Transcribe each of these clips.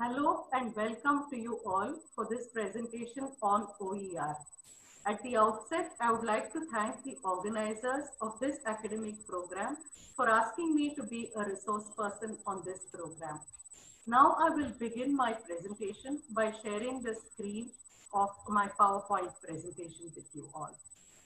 Hello and welcome to you all for this presentation on OER. At the outset, I would like to thank the organizers of this academic program for asking me to be a resource person on this program. Now I will begin my presentation by sharing the screen of my PowerPoint presentation with you all.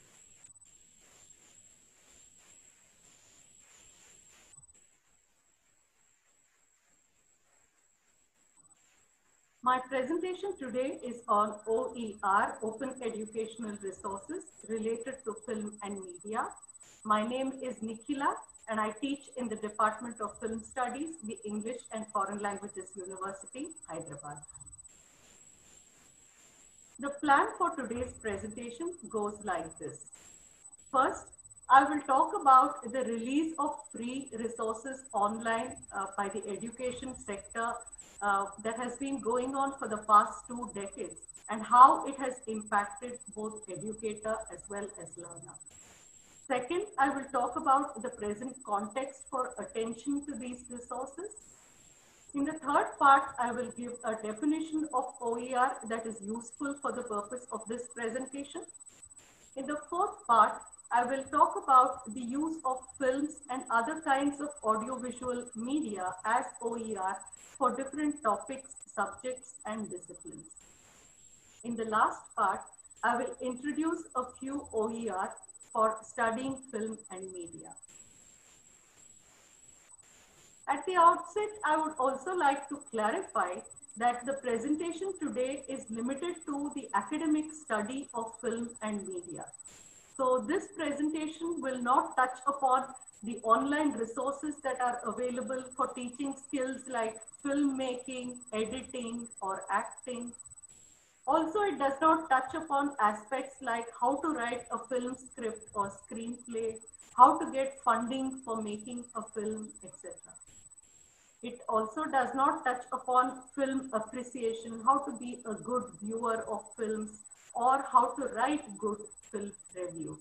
My presentation today is on OER, Open Educational Resources related to film and media. My name is Nikhila and I teach in the Department of Film Studies, the English and Foreign Languages University, Hyderabad. The plan for today's presentation goes like this. First, I will talk about the release of free resources online by the education sector that has been going on for the past 2 decades and how it has impacted both educator as well as learner. Second, I will talk about the present context for attention to these resources. In the third part, I will give a definition of OER that is useful for the purpose of this presentation. In the fourth part, I will talk about the use of films and other kinds of audiovisual media as OER for different topics, subjects, and disciplines. In the last part, I will introduce a few OER for studying film and media. At the outset, I would also like to clarify that the presentation today is limited to the academic study of film and media. So this presentation will not touch upon the online resources that are available for teaching skills like filmmaking, editing, or acting. Also, it does not touch upon aspects like how to write a film script or screenplay, how to get funding for making a film, etc. It also does not touch upon film appreciation, how to be a good viewer of films, or how to write good film reviews.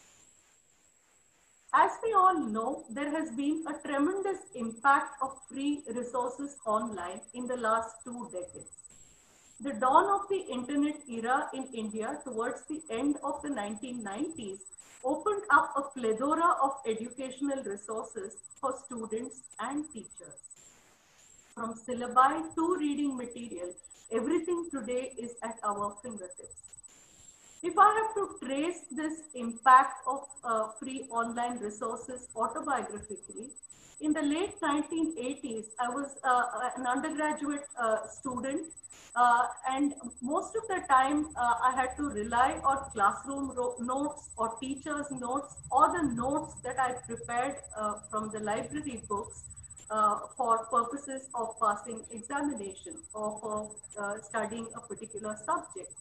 As we all know, there has been a tremendous impact of free resources online in the last 2 decades. The dawn of the internet era in India towards the end of the 1990s opened up a plethora of educational resources for students and teachers. From syllabi to reading material, everything today is at our fingertips. If I have to trace this impact of free online resources autobiographically, in the late 1980s, I was an undergraduate student, and most of the time I had to rely on classroom notes or teachers' notes or the notes that I prepared from the library books for purposes of passing examination or for studying a particular subject.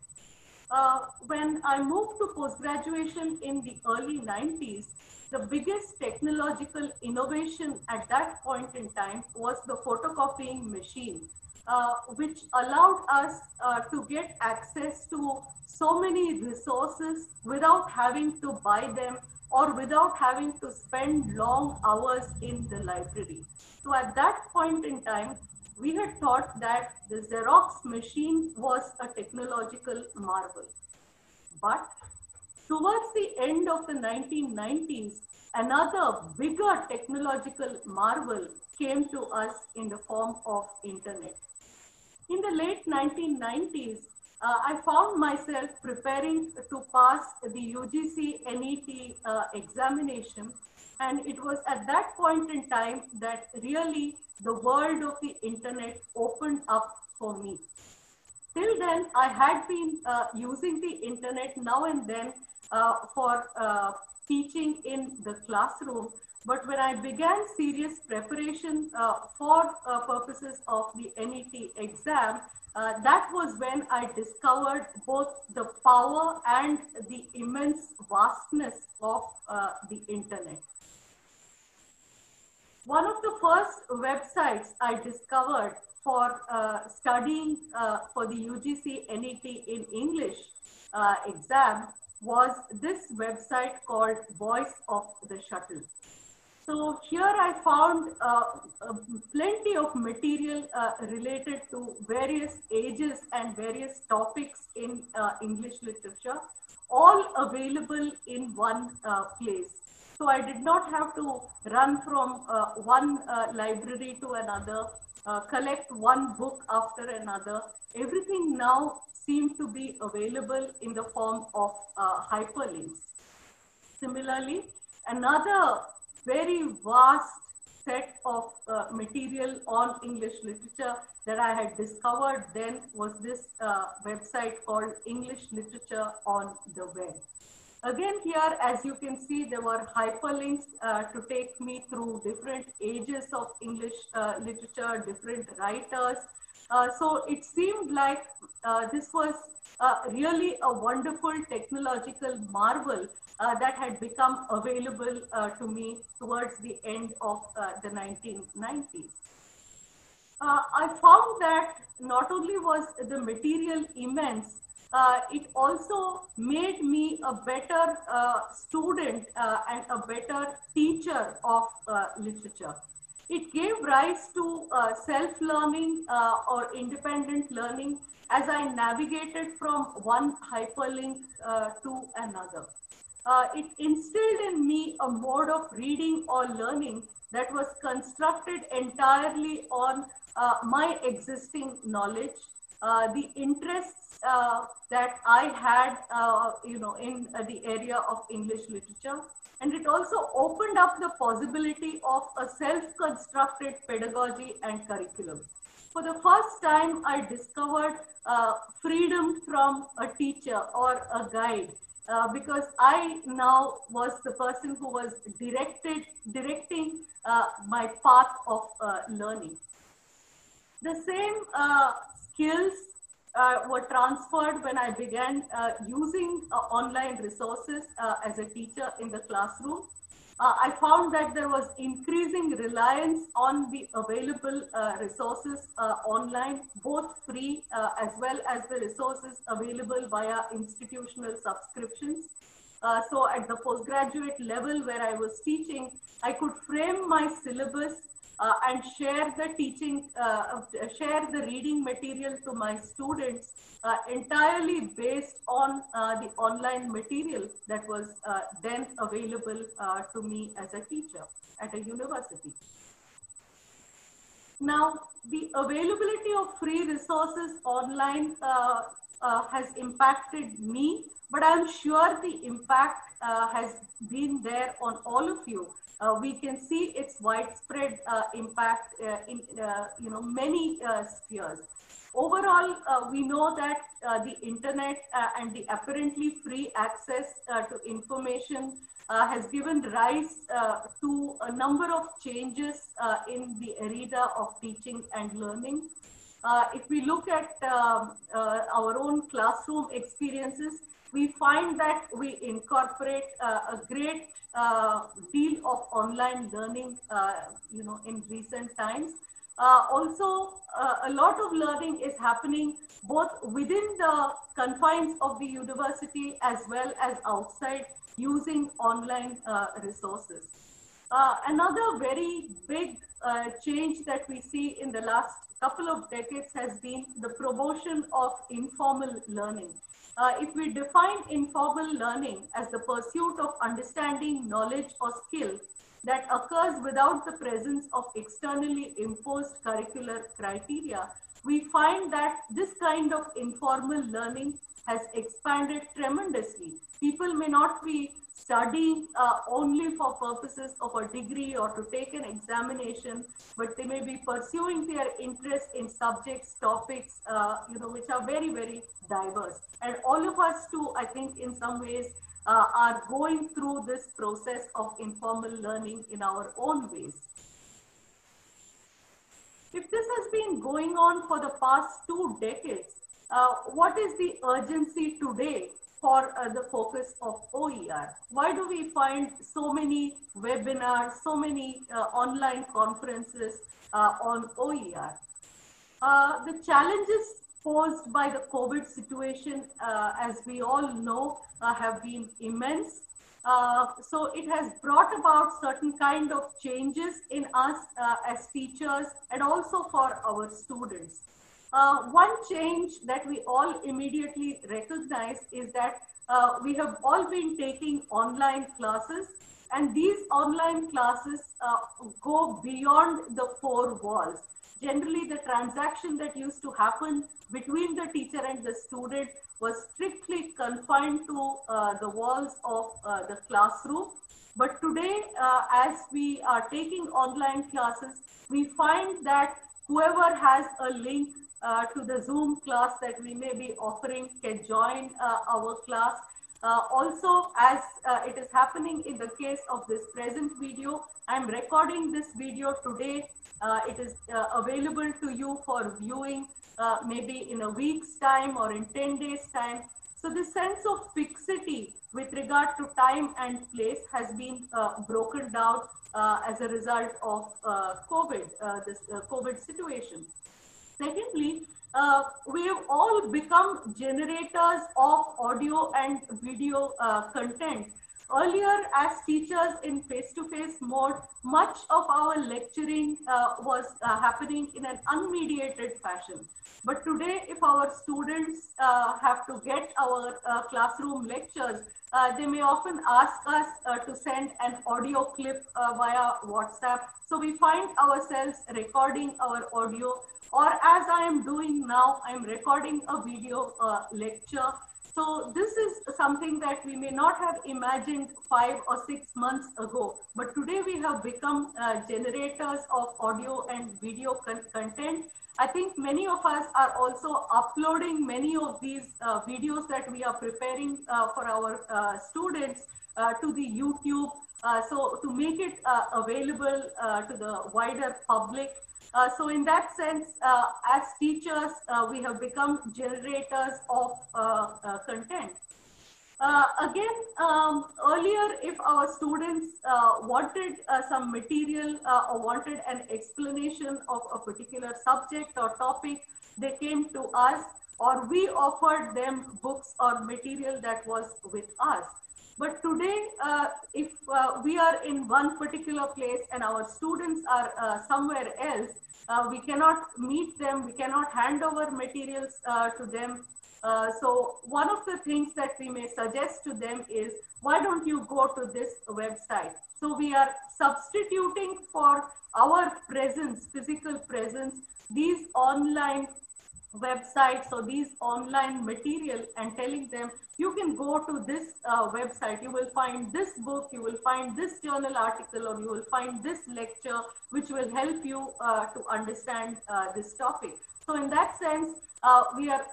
When I moved to post-graduation in the early 90s, the biggest technological innovation at that point in time was the photocopying machine, which allowed us to get access to so many resources without having to buy them or without having to spend long hours in the library. So at that point in time, we had thought that the Xerox machine was a technological marvel. But towards the end of the 1990s, another bigger technological marvel came to us in the form of internet. In the late 1990s, I found myself preparing to pass the UGC NET examination, and it was at that point in time that really the world of the internet opened up for me. Till then, I had been using the internet now and then for teaching in the classroom. But when I began serious preparation for purposes of the NET exam, that was when I discovered both the power and the immense vastness of the internet. One of the first websites I discovered for studying for the UGC NET in English exam was this website called Voice of the Shuttle. So here I found plenty of material related to various ages and various topics in English literature, all available in one place. So I did not have to run from one library to another, collect one book after another. Everything now seemed to be available in the form of hyperlinks. Similarly, another very vast set of material on English literature that I had discovered then was this website called English Literature on the Web. Again, here, as you can see, there were hyperlinks to take me through different ages of English literature, different writers. So it seemed like this was really a wonderful technological marvel that had become available to me towards the end of the 1990s. I found that not only was the material immense, it also made me a better student and a better teacher of literature. It gave rise to self-learning or independent learning as I navigated from one hyperlink to another. It instilled in me a mode of reading or learning that was constructed entirely on my existing knowledge, the interests that I had, in the area of English literature. And it also opened up the possibility of a self-constructed pedagogy and curriculum. For the first time, I discovered freedom from a teacher or a guide. Because I now was the person who was directing my path of learning. The same skills were transferred when I began using online resources as a teacher in the classroom. I found that there was increasing reliance on the available resources online, both free as well as the resources available via institutional subscriptions. So at the postgraduate level where I was teaching, I could frame my syllabus and share the reading material to my students entirely based on the online material that was then available to me as a teacher at a university. Now, the availability of free resources online has impacted me, but I'm sure the impact has been there on all of you. We can see its widespread impact in many spheres. Overall, we know that the internet and the apparently free access to information has given rise to a number of changes in the arena of teaching and learning. If we look at our own classroom experiences, we find that we incorporate a great deal of online learning, in recent times. Also, a lot of learning is happening both within the confines of the university as well as outside using online resources. Another very big change that we see in the last couple of decades has been the promotion of informal learning. If we define informal learning as the pursuit of understanding, knowledge, or skill that occurs without the presence of externally imposed curricular criteria, we find that this kind of informal learning has expanded tremendously. People may not be studying only for purposes of a degree or to take an examination, but they may be pursuing their interest in subjects, topics, which are very, very diverse. And all of us too, I think in some ways, are going through this process of informal learning in our own ways. If this has been going on for the past 2 decades, what is the urgency today for the focus of OER? Why do we find so many webinars, so many online conferences on OER? The challenges posed by the COVID situation, as we all know, have been immense. So it has brought about certain kind of changes in us as teachers and also for our students. One change that we all immediately recognize is that we have all been taking online classes, and these online classes go beyond the four walls. Generally, the transaction that used to happen between the teacher and the student was strictly confined to the walls of the classroom. But today, as we are taking online classes, we find that whoever has a link to the Zoom class that we may be offering can join our class. Also, as it is happening in the case of this present video, I'm recording this video today. It is available to you for viewing maybe in a week's time or in 10 days' time. So this sense of fixity with regard to time and place has been broken down as a result of this COVID situation. Secondly, we have all become generators of audio and video content. Earlier, as teachers in face-to-face mode, much of our lecturing was happening in an unmediated fashion. But today, if our students have to get our classroom lectures, they may often ask us to send an audio clip via WhatsApp. So we find ourselves recording our audio, or as I am doing now, I am recording a video lecture. So this is something that we may not have imagined 5 or 6 months ago, but today we have become generators of audio and video content. I think many of us are also uploading many of these videos that we are preparing for our students to the YouTube, so to make it available to the wider public. So in that sense, as teachers, we have become generators of content. Again, earlier, if our students wanted some material or wanted an explanation of a particular subject or topic, they came to us, or we offered them books or material that was with us. But today, if we are in one particular place and our students are somewhere else, we cannot meet them, we cannot hand over materials to them. So one of the things that we may suggest to them is, why don't you go to this website? So we are substituting for our presence, physical presence, these online websites or these online material, and telling them, you can go to this website, you will find this book, you will find this journal article, or you will find this lecture, which will help you to understand this topic. So in that sense, we are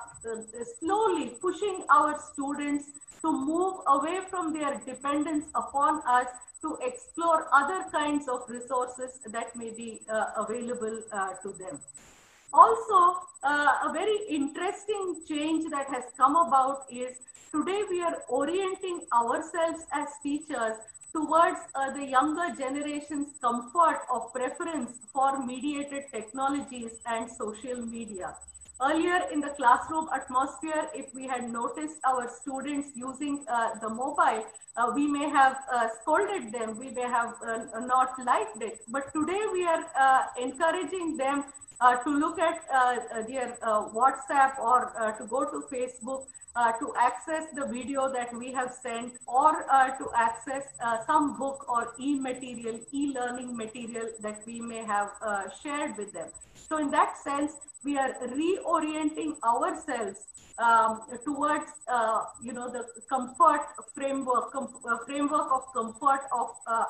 slowly pushing our students to move away from their dependence upon us, to explore other kinds of resources that may be available to them. Also, a very interesting change that has come about is, today we are orienting ourselves as teachers towards the younger generation's comfort of preference for mediated technologies and social media. Earlier in the classroom atmosphere, if we had noticed our students using the mobile, we may have scolded them, we may have not liked it. But today we are encouraging them to look at their WhatsApp, or to go to Facebook, to access the video that we have sent, or to access some book or e-material, e-learning material that we may have shared with them. So in that sense, we are reorienting ourselves towards the comfort framework, framework of comfort of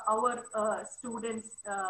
our students,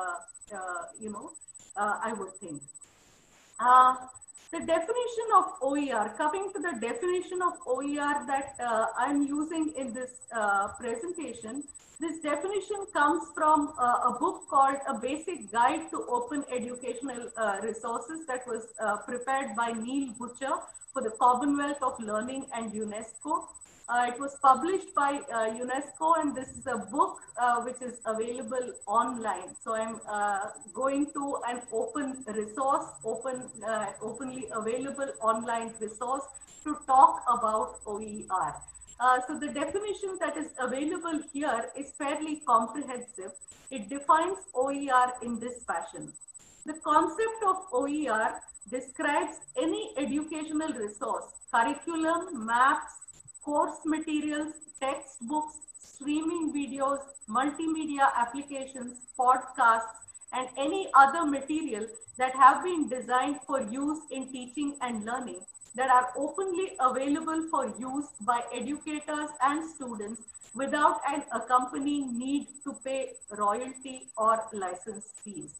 I would think. The definition of OER, coming to the definition of OER that I'm using in this presentation, this definition comes from a book called A Basic Guide to Open Educational Resources, that was prepared by Neil Butcher for the Commonwealth of Learning and UNESCO. It was published by UNESCO, and this is a book which is available online. So I'm going to an open resource, openly available online resource to talk about OER. So the definition that is available here is fairly comprehensive. It defines OER in this fashion. The concept of OER describes any educational resource, curriculum, maps, course materials, textbooks, streaming videos, multimedia applications, podcasts, and any other material that have been designed for use in teaching and learning that are openly available for use by educators and students without an accompanying need to pay royalty or license fees.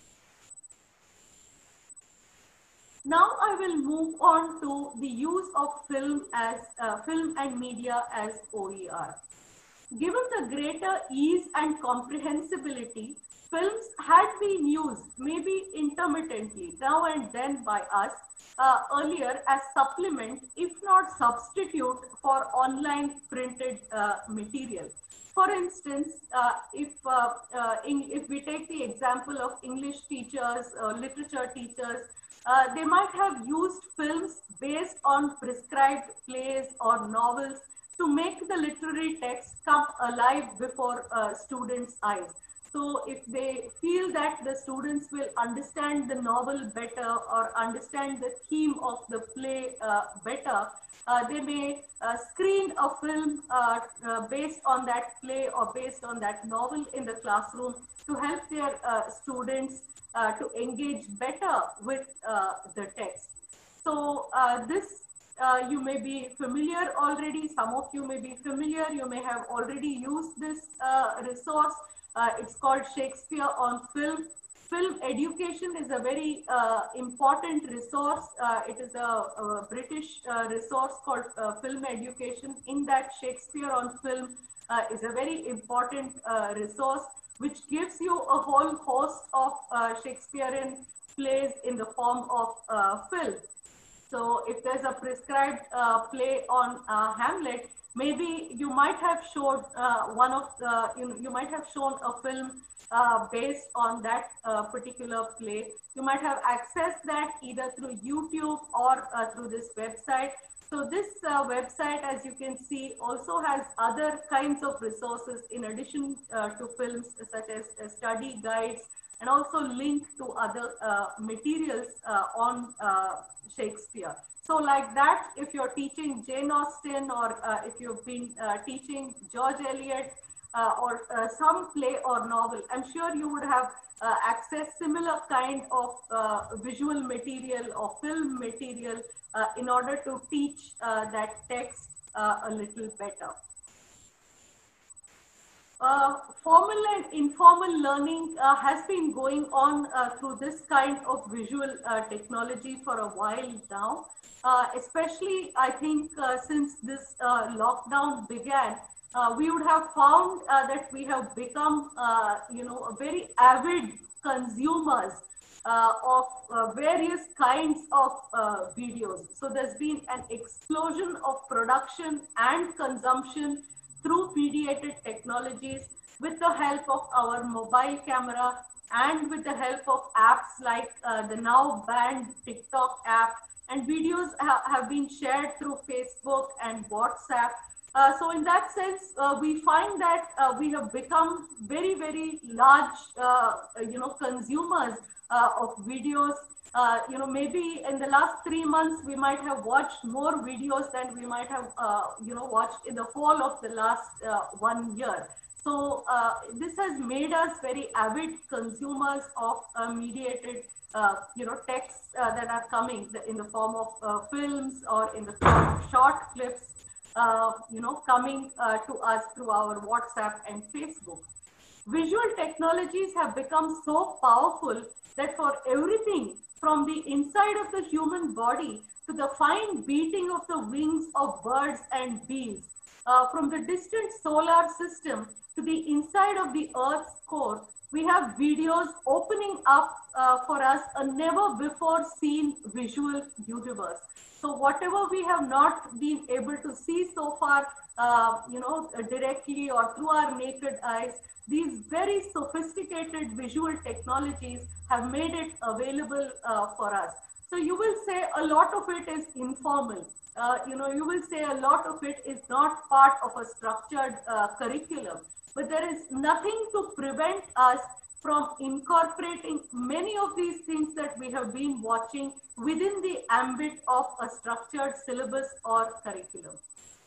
Now I will move on to the use of film and media as OER. Given the greater ease and comprehensibility, films had been used maybe intermittently now and then by us earlier as supplement, if not substitute, for online printed material. For instance, if we take the example of English teachers, literature teachers, they might have used films based on prescribed plays or novels to make the literary text come alive before students' eyes. So if they feel that the students will understand the novel better or understand the theme of the play better, they may screen a film based on that play or based on that novel in the classroom to help their students to engage better with the text. So this you may be familiar already. Some of you may be familiar. You may have already used this resource. It's called Shakespeare on Film. Film education is a very important resource. It is a British resource called Film Education. In that, Shakespeare on Film is a very important resource which gives you a whole host of Shakespearean plays in the form of film. So if there's a prescribed play on Hamlet, maybe you might have shown you might have shown a film based on that particular play. You might have accessed that either through YouTube or through this website. So this website, as you can see, also has other kinds of resources in addition to films, such as study guides, and also link to other materials on Shakespeare. So like that, if you're teaching Jane Austen, or if you've been teaching George Eliot, or some play or novel, I'm sure you would have accessed similar kind of visual material or film material in order to teach that text a little better. Formal and informal learning has been going on through this kind of visual technology for a while now. Especially, I think, since this lockdown began, we would have found that we have become, very avid consumers of various kinds of videos. So there's been an explosion of production and consumption through mediated technologies with the help of our mobile camera and with the help of apps like the now banned TikTok app, and videos have been shared through Facebook and WhatsApp. So in that sense, we find that we have become very, very large, consumers of videos. Maybe in the last 3 months, we might have watched more videos than we might have, watched in the whole of the last 1 year. So this has made us very avid consumers of mediated, texts that are coming in the form of films or in the form of short clips, coming to us through our WhatsApp and Facebook. Visual technologies have become so powerful that for everything from the inside of the human body to the fine beating of the wings of birds and bees, from the distant solar system to the inside of the Earth's core, we have videos opening up for us a never before seen visual universe. So whatever we have not been able to see so far, directly or through our naked eyes, these very sophisticated visual technologies have made it available for us. So you will say a lot of it is informal. You will say a lot of it is not part of a structured curriculum, but there is nothing to prevent us from incorporating many of these things that we have been watching within the ambit of a structured syllabus or curriculum.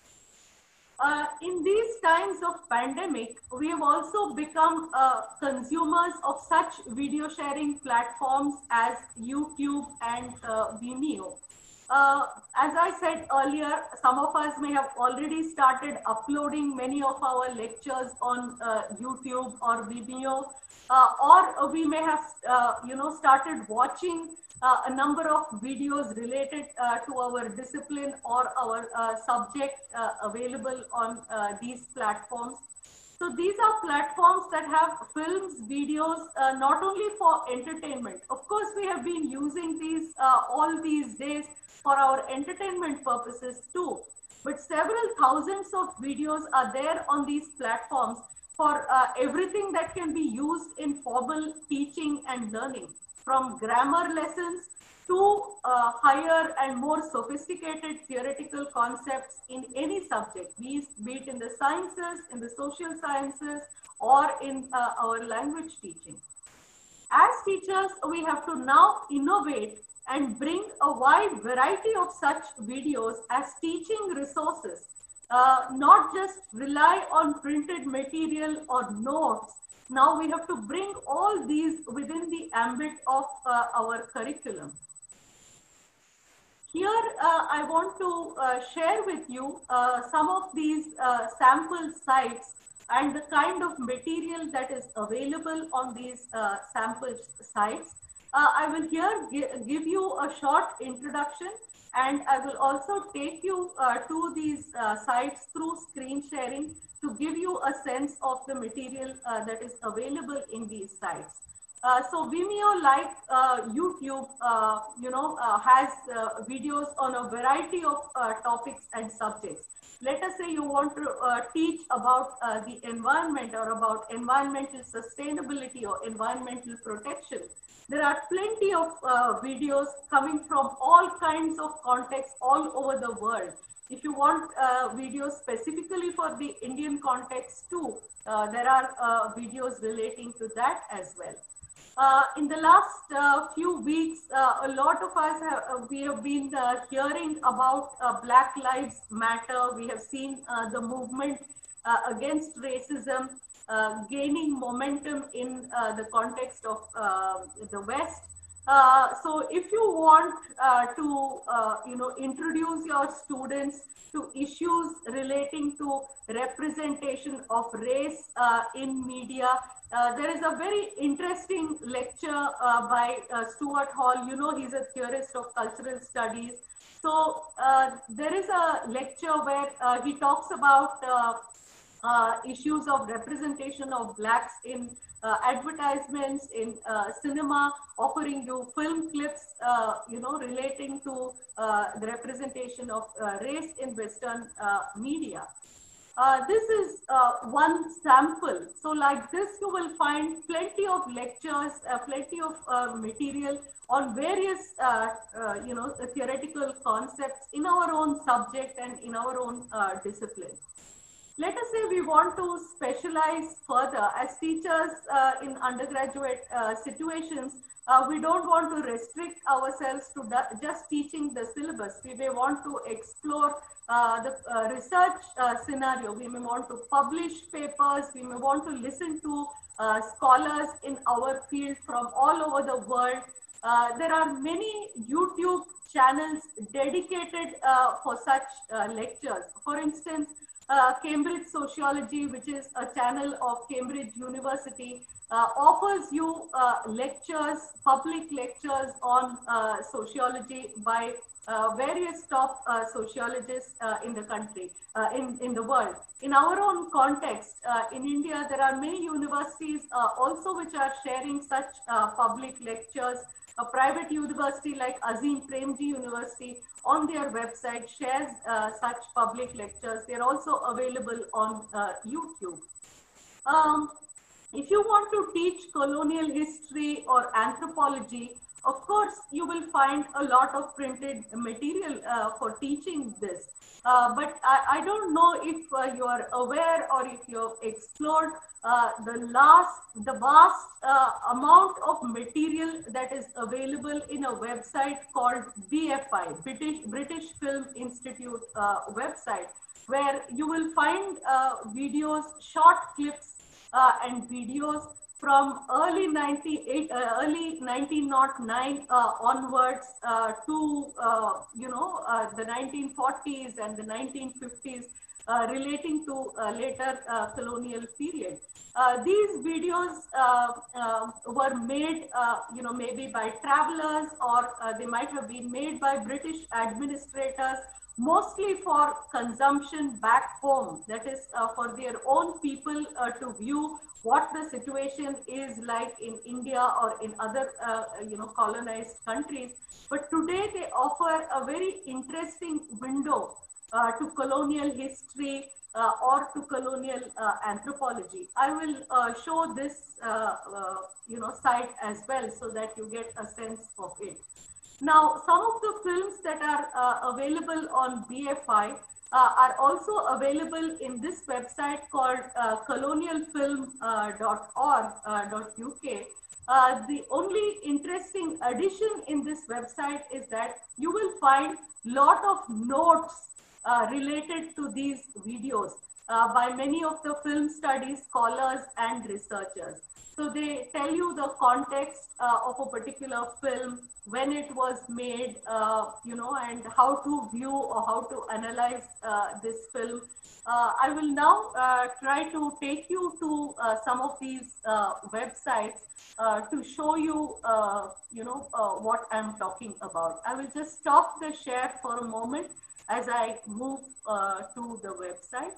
In these times of pandemic, we have also become consumers of such video sharing platforms as YouTube and Vimeo. As I said earlier, some of us may have already started uploading many of our lectures on YouTube or Vimeo, or we may have, started watching a number of videos related to our discipline or our subject available on these platforms. So these are platforms that have films, videos, not only for entertainment. Of course, we have been using these all these days for our entertainment purposes too. But several thousands of videos are there on these platforms for everything that can be used in formal teaching and learning, from grammar lessons to higher and more sophisticated theoretical concepts in any subject, be it in the sciences, in the social sciences, or in our language teaching. As teachers, we have to now innovate and bring a wide variety of such videos as teaching resources, not just rely on printed material or notes. Now we have to bring all these within the ambit of our curriculum. Here, I want to share with you some of these sample sites and the kind of material that is available on these sample sites. I will here give you a short introduction, and I will also take you to these sites through screen sharing to give you a sense of the material that is available in these sites. So Vimeo, like YouTube, has videos on a variety of topics and subjects. Let us say you want to teach about the environment or about environmental sustainability or environmental protection. There are plenty of videos coming from all kinds of contexts all over the world. If you want videos specifically for the Indian context too, there are videos relating to that as well. In the last few weeks, a lot of us we have been hearing about Black Lives Matter. We have seen the movement against racism gaining momentum in the context of the West. So if you want to introduce your students to issues relating to representation of race in media, there is a very interesting lecture by Stuart Hall. You know, he's a theorist of cultural studies. So there is a lecture where he talks about issues of representation of blacks in advertisements, in cinema, offering you film clips, relating to the representation of race in Western media. This is one sample. So like this, you will find plenty of lectures, plenty of material on various, theoretical concepts in our own subject and in our own discipline. Let us say we want to specialize further as teachers in undergraduate situations. We don't want to restrict ourselves to just teaching the syllabus. We may want to explore the research scenario. We may want to publish papers. We may want to listen to scholars in our field from all over the world. There are many YouTube channels dedicated for such lectures. For instance, Cambridge Sociology, which is a channel of Cambridge University, offers you lectures, public lectures on sociology by various top sociologists in the country, in the world. In our own context, in India, there are many universities also which are sharing such public lectures. A private university like Azim Premji University on their website shares such public lectures. They are also available on YouTube. Um, if you want to teach colonial history or anthropology, of course, you will find a lot of printed material for teaching this. But I don't know if you are aware or if you have explored the vast amount of material that is available in a website called BFI, British Film Institute website, where you will find videos, short clips and videos from early 1909 onwards to the 1940s and the 1950s, relating to later colonial period. These videos were made, maybe by travelers, or they might have been made by British administrators, mostly for consumption back home. That is, for their own people to view what the situation is like in India or in other, colonized countries. But today they offer a very interesting window to colonial history or to colonial anthropology. I will show this, site as well, so that you get a sense of it. Now, some of the films that are available on BFI are also available in this website called colonialfilm.org.uk. The only interesting addition in this website is that you will find lot of notes related to these videos by many of the film studies scholars and researchers. So they tell you the context of a particular film, when it was made, and how to view or how to analyze this film. I will now try to take you to some of these websites to show you, what I'm talking about. I will just stop the share for a moment as I move to the website.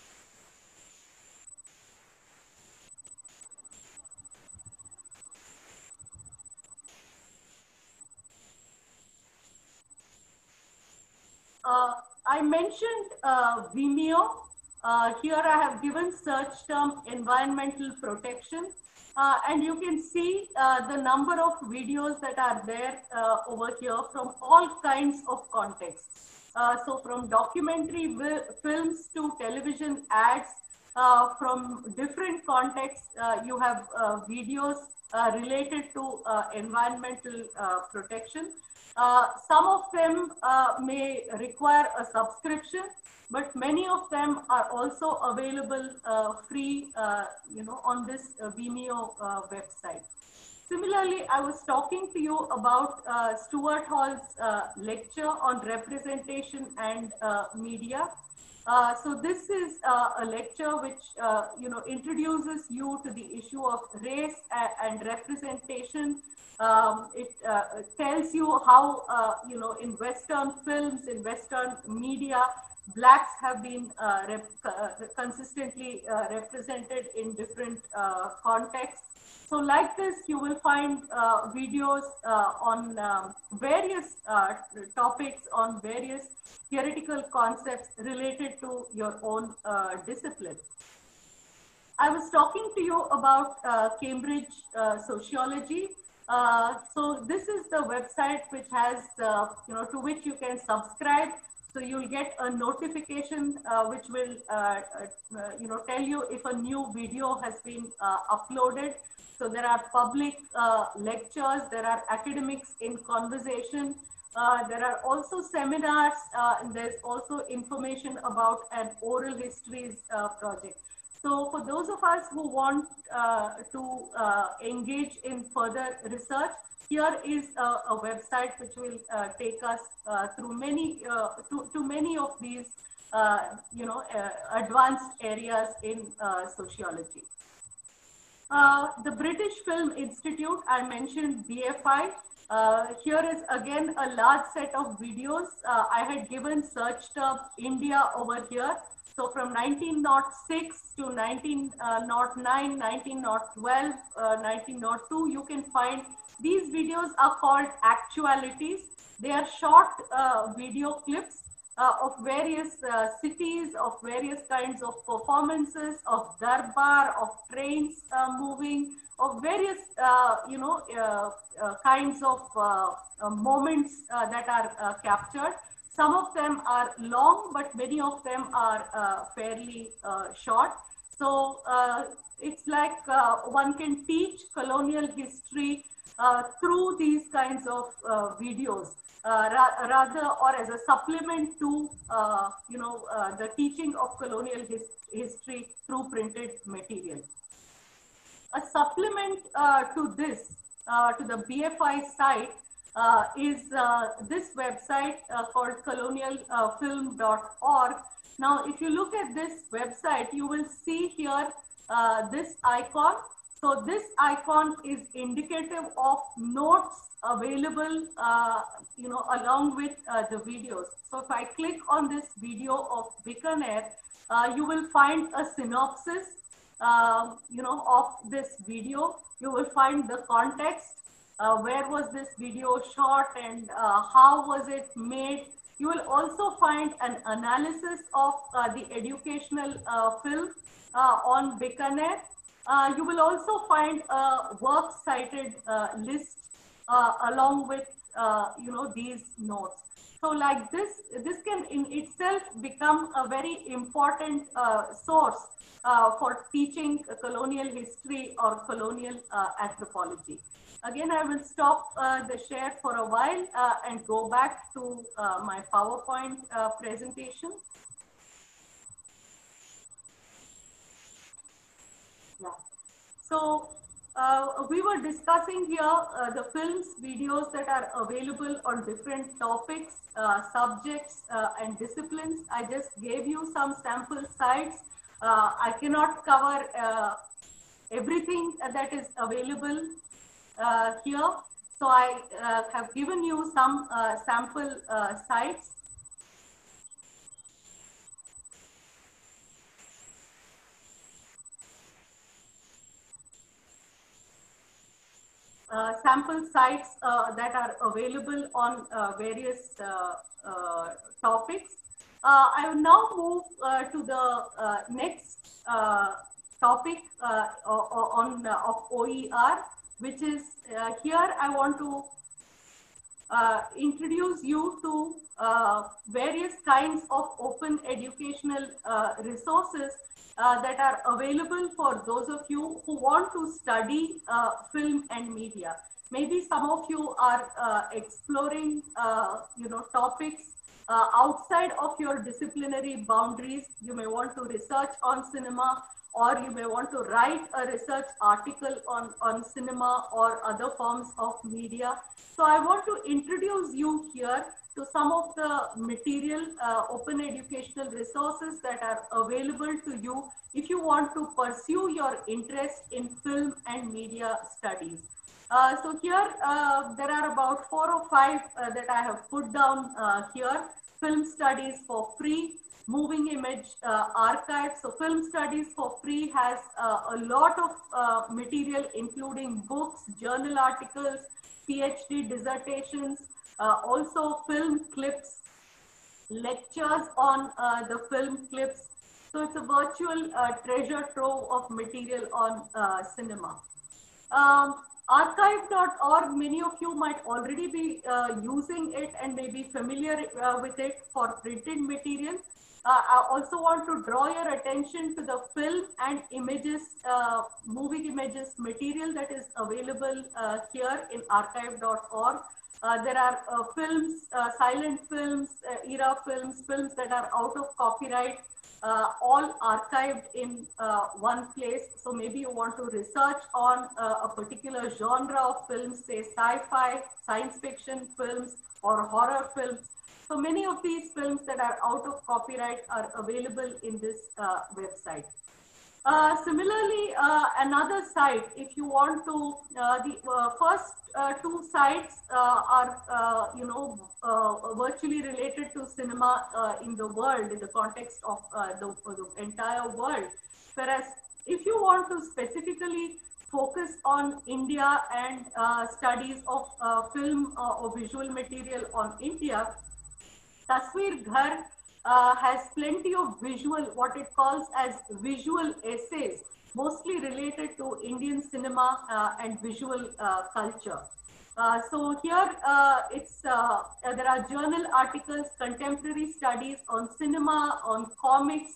I mentioned Vimeo. Here I have given search term environmental protection. And you can see the number of videos that are there over here from all kinds of contexts. So from documentary films to television ads, from different contexts, you have videos related to environmental protection. Some of them may require a subscription, but many of them are also available free, on this Vimeo website. Similarly, I was talking to you about Stuart Hall's lecture on representation and media. So this is a lecture which introduces you to the issue of race and representation. It tells you how in Western films, in Western media, blacks have been consistently represented in different contexts. So like this, you will find videos on various topics, on various theoretical concepts related to your own discipline. I was talking to you about Cambridge sociology. So this is the website which has, to which you can subscribe. So you'll get a notification which will, tell you if a new video has been uploaded. So there are public lectures, there are academics in conversation, there are also seminars, and there's also information about an oral histories project. So for those of us who want to engage in further research, here is a website which will take us through many to many of these advanced areas in sociology. The British Film Institute, I mentioned BFI. Here is again a large set of videos. I had given search term India over here. So from 1906 to 1909, 1912, 1902, you can find these videos are called actualities. They are short video clips of various cities, of various kinds of performances, of darbar, of trains moving, of various kinds of moments that are captured. Some of them are long, but many of them are fairly short. So it's like one can teach colonial history through these kinds of videos. Rather, or as a supplement to the teaching of colonial history through printed material. A supplement to this, to the BFI site, is this website called colonialfilm.org. Now, if you look at this website, you will see here this icon. So this icon is indicative of notes available, along with the videos. So if I click on this video of Bikaner, you will find a synopsis, of this video. You will find the context, where was this video shot and how was it made. You will also find an analysis of the educational film on Bikaner. You will also find a works cited list along with these notes. So like this can in itself become a very important source for teaching colonial history or colonial anthropology. Again, I will stop the share for a while and go back to my PowerPoint presentation. Yeah. So we were discussing here the films, videos that are available on different topics, subjects, and disciplines. I just gave you some sample sites. I cannot cover everything that is available here. So I have given you some sample sites. Sample sites that are available on various topics. I will now move to the next topic of OER, which is here I want to introduce you to various kinds of open educational resources that are available for those of you who want to study film and media. Maybe some of you are exploring, topics outside of your disciplinary boundaries. You may want to research on cinema, or you may want to write a research article on cinema or other forms of media. So I want to introduce you here to some of the material, open educational resources that are available to you if you want to pursue your interest in film and media studies. So here there are about 4 or 5 that I have put down here. Film studies for free, moving image archive. So film studies for free has a lot of material, including books, journal articles, PhD dissertations, also film clips, lectures on the film clips. So it's a virtual treasure trove of material on cinema. Archive.org, many of you might already be using it and may be familiar with it for printed material. I also want to draw your attention to the film and images, moving images material that is available here in archive.org. There are films, silent films, era films, films that are out of copyright, all archived in one place. So maybe you want to research on a particular genre of films, say sci-fi, science fiction films, or horror films. So many of these films that are out of copyright are available in this website. Similarly, another site, if you want to, the first two sites are, virtually related to cinema in the world, in the context of the entire world. Whereas, if you want to specifically focus on India and studies of film or visual material on India, Tasveer Ghar has plenty of visual, what it calls as visual essays, mostly related to Indian cinema and visual culture. So here there are journal articles, contemporary studies on cinema, on comics,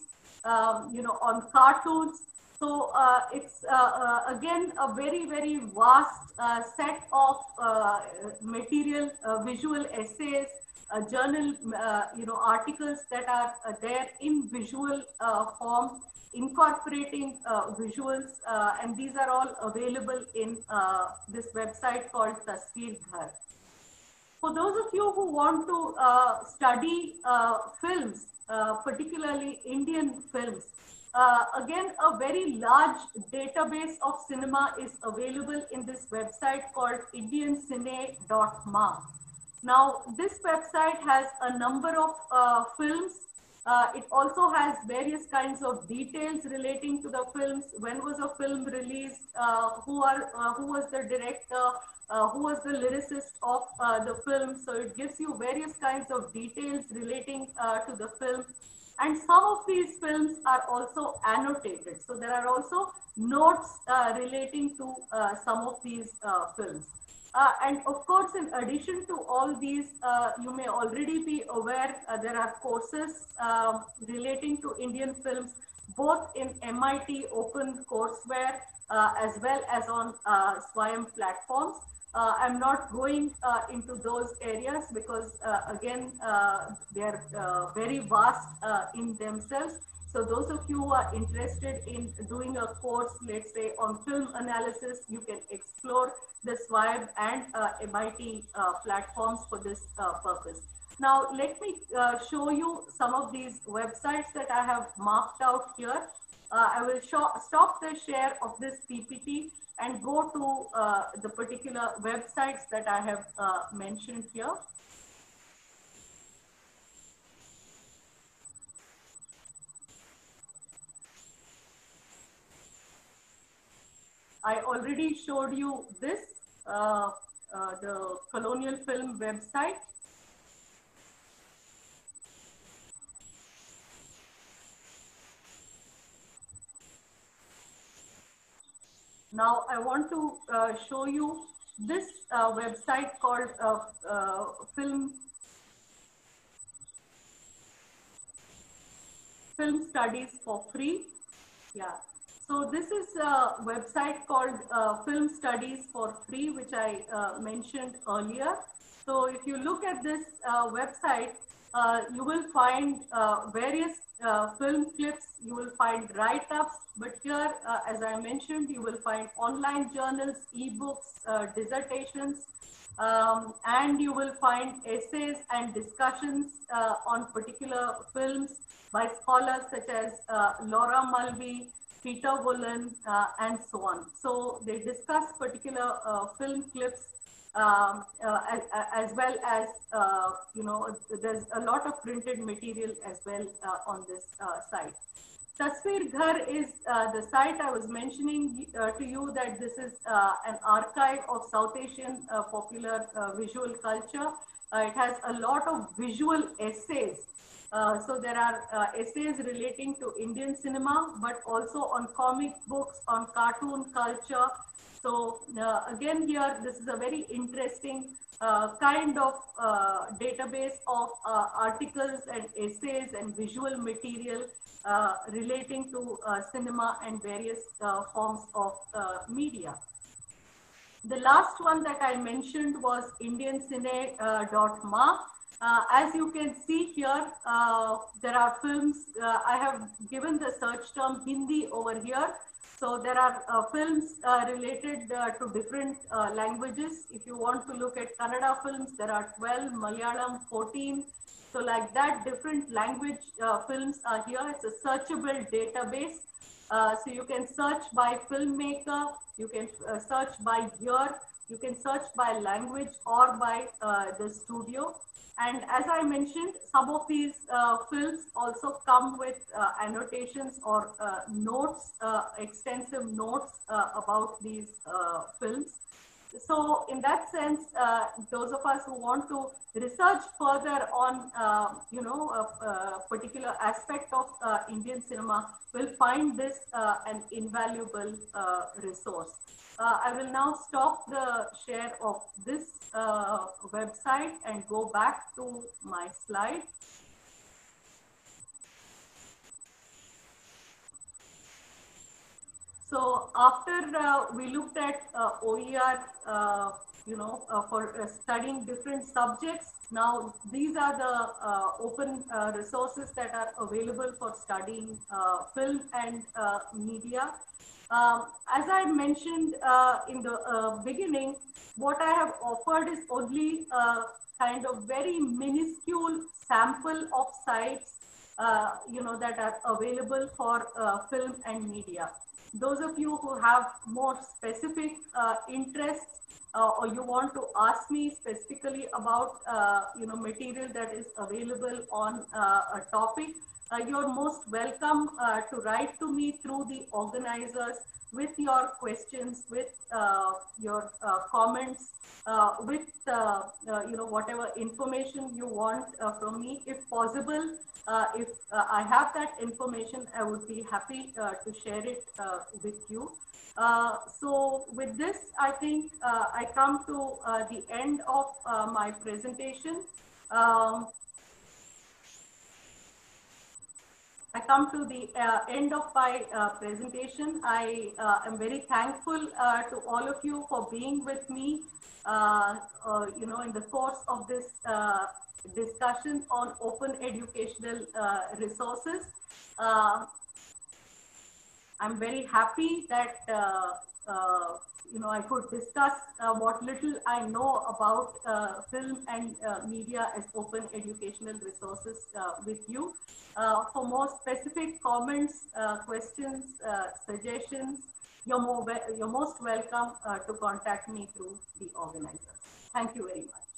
on cartoons. So it's again a very vast set of material, visual essays, journal, articles that are there in visual form, incorporating visuals, and these are all available in this website called Tasveer Ghar. For those of you who want to study films, particularly Indian films, again, a very large database of cinema is available in this website called indiancine.ma. Now, this website has a number of films. It also has various kinds of details relating to the films. When was a film released? Who was the director? Who was the lyricist of the film? So it gives you various kinds of details relating to the film. And some of these films are also annotated. So there are also notes relating to some of these films. And of course, in addition to all these, you may already be aware there are courses relating to Indian films, both in MIT open courseware as well as on SWAYAM platforms. I'm not going into those areas because, again, they're very vast in themselves. So those of you who are interested in doing a course, let's say on film analysis, you can explore the SWAYAM and MIT platforms for this purpose. Now, let me show you some of these websites that I have marked out here. I will stop the share of this PPT and go to the particular websites that I have mentioned here. I already showed you this, the Colonial Film website. Now I want to show you this website called Film Studies for Free. Yeah. So this is a website called Film Studies for Free, which I mentioned earlier. So if you look at this website, you will find various film clips, you will find write-ups, but here, as I mentioned, you will find online journals, e-books, dissertations, and you will find essays and discussions on particular films by scholars such as Laura Mulvey, Peter Woolen, and so on. So they discuss particular film clips as well as, there's a lot of printed material as well on this site. Tasveer Ghar is the site I was mentioning to you, that this is an archive of South Asian popular visual culture. It has a lot of visual essays. So there are essays relating to Indian cinema, but also on comic books, on cartoon culture. So again, here, this is a very interesting kind of database of articles and essays and visual material relating to cinema and various forms of media. The last one that I mentioned was indiancine.ma. As you can see here, there are films. I have given the search term Hindi over here. So there are films related to different languages. If you want to look at Kannada films, there are 12, Malayalam 14. So like that, different language films are here. It's a searchable database. So you can search by filmmaker, you can search by year, you can search by language or by the studio. And as I mentioned, some of these films also come with annotations or notes, extensive notes about these films. So in that sense, those of us who want to research further on, a particular aspect of Indian cinema will find this an invaluable resource. I will now stop the share of this website and go back to my slide. So after we looked at OER, for studying different subjects, now these are the open resources that are available for studying film and media. As I mentioned in the beginning, what I have offered is only a kind of very minuscule sample of sites, that are available for film and media. Those of you who have more specific interests, or you want to ask me specifically about material that is available on a topic, you're most welcome to write to me through the organizers with your questions, with your comments, with whatever information you want from me. If possible, if I have that information, I would be happy to share it with you. So with this, I think I come to the end of my presentation. I come to the end of my presentation. I am very thankful to all of you for being with me, in the course of this discussion on open educational resources. I'm very happy that I could discuss what little I know about film and media as open educational resources with you. For more specific comments, questions, suggestions, you're most welcome to contact me through the organizer. Thank you very much.